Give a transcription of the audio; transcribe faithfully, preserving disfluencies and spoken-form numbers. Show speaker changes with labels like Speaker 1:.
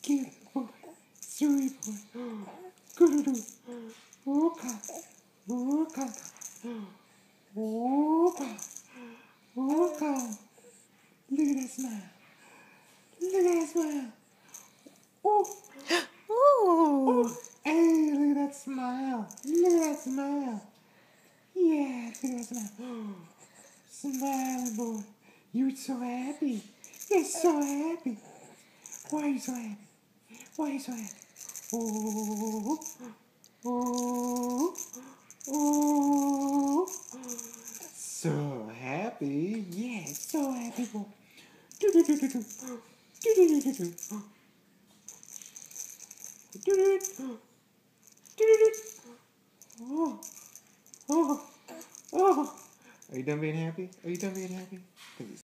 Speaker 1: Good boy. Sweet boy. Good. Oka. Oka. Oka. Oka. Look at that smile. Look at that smile. Oh.
Speaker 2: Ooh.
Speaker 1: Hey, look at that smile. Look at that smile. Yeah, look at that smile. Smiling boy. You're so happy. You're so happy. Why are you so happy? Why are you so happy? Oh, oh, oh. So happy. Yeah, so happy boy. Do do do do do. Do do do do do. Do do do do. Oh, oh, oh. Are you done being happy? Are you done being happy?